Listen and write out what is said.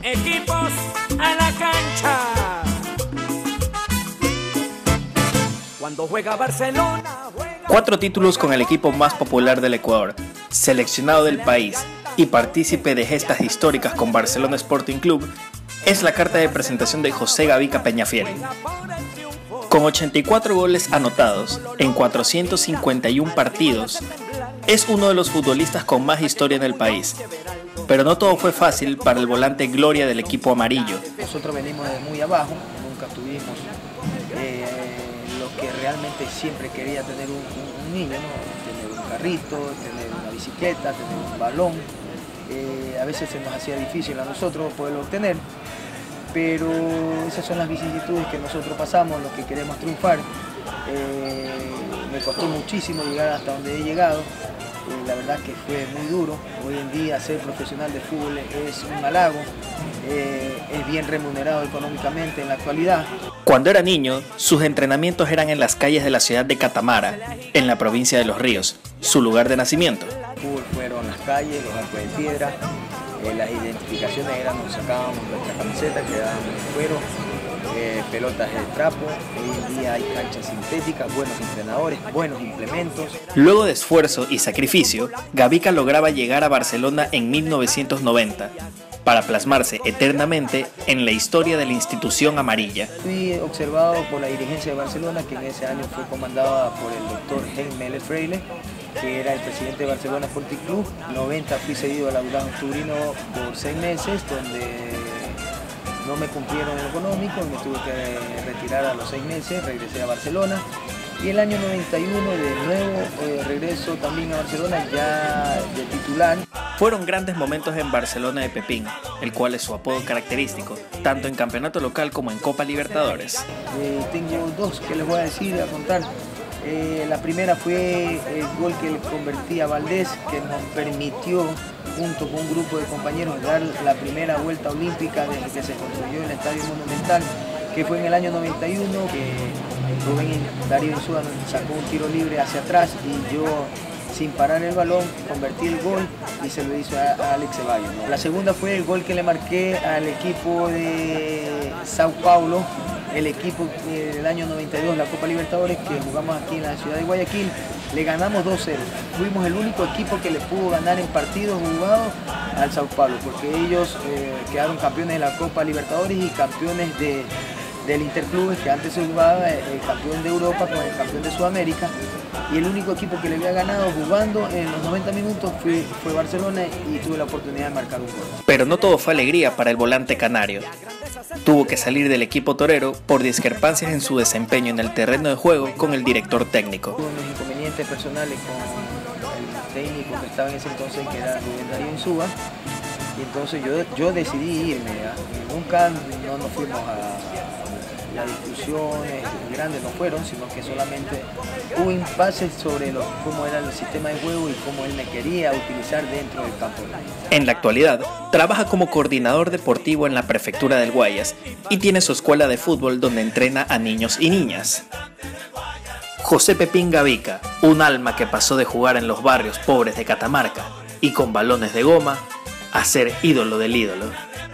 Equipos a la cancha. Cuando juega Barcelona, juega... 4 títulos con el equipo más popular del Ecuador, seleccionado del país y partícipe de gestas históricas con Barcelona Sporting Club, es la carta de presentación de José Gavica Peñafiel. Con 84 goles anotados en 451 partidos, es uno de los futbolistas con más historia en el país. Pero no todo fue fácil para el volante gloria del equipo amarillo. Nosotros venimos de muy abajo, nunca tuvimos lo que realmente siempre quería tener un niño, ¿no? Tener un carrito, tener una bicicleta, tener un balón. A veces se nos hacía difícil a nosotros poderlo obtener, pero esas son las vicisitudes que nosotros pasamos, los que queremos triunfar. Me costó muchísimo llegar hasta donde he llegado. La verdad que fue muy duro. Hoy en día ser profesional de fútbol es un halago, es bien remunerado económicamente en la actualidad. Cuando era niño, sus entrenamientos eran en las calles de la ciudad de Catamarca, en la provincia de Los Ríos, su lugar de nacimiento. El fútbol fueron las calles, los arcos de piedra, las identificaciones eran, nos sacábamos nuestras camisetas, quedaban en cuero, pelotas de trapo. Hoy en día hay canchas sintéticas, buenos entrenadores, buenos implementos. Luego de esfuerzo y sacrificio, Gavica lograba llegar a Barcelona en 1990 para plasmarse eternamente en la historia de la institución amarilla. Fui observado por la dirigencia de Barcelona, que en ese año fue comandada por el doctor Jaime Freire, que era el presidente de Barcelona Sporting Club. En 90 fui cedido al Aurán Turino por 6 meses, donde no me cumplieron el económico y me tuve que retirar a los 6 meses, regresé a Barcelona. Y el año 91 de nuevo regreso también a Barcelona ya de titular. Fueron grandes momentos en Barcelona de Pepín, el cual es su apodo característico, tanto en campeonato local como en Copa Libertadores. Tengo 2 que les voy a decir, a contar. La primera fue el gol que le convertí a Valdés, que nos permitió, junto con un grupo de compañeros, dar la primera vuelta olímpica desde que se construyó el Estadio Monumental, que fue en el año 91, que Rubén Darío Insúa sacó un tiro libre hacia atrás y yo, sin parar el balón, convertí el gol y se lo hizo a Alex Ceballos, ¿no? La segunda fue el gol que le marqué al equipo de Sao Paulo, el equipo del año 92, la Copa Libertadores, que jugamos aquí en la ciudad de Guayaquil. Le ganamos 2-0. Fuimos el único equipo que le pudo ganar en partidos jugados al Sao Paulo, porque ellos quedaron campeones de la Copa Libertadores y campeones del Interclubes, que antes se jugaba el campeón de Europa con el campeón de Sudamérica. Y el único equipo que le había ganado jugando en los 90 minutos fue Barcelona, y tuve la oportunidad de marcar un gol. Pero no todo fue alegría para el volante canario. Tuvo que salir del equipo torero por discrepancias en su desempeño en el terreno de juego con el director técnico. Tuve unos inconvenientes personales con el técnico que estaba en ese entonces, que era Rubén Darío Insúa, y entonces yo decidí irme. Nunca no nos fuimos a las discusiones grandes, no fueron, sino que solamente hubo impases sobre cómo era el sistema de juego y cómo él me quería utilizar dentro del campo. En la actualidad, trabaja como coordinador deportivo en la prefectura del Guayas y tiene su escuela de fútbol donde entrena a niños y niñas. José Pepín Gavica, un alma que pasó de jugar en los barrios pobres de Catamarca y con balones de goma a ser ídolo del ídolo.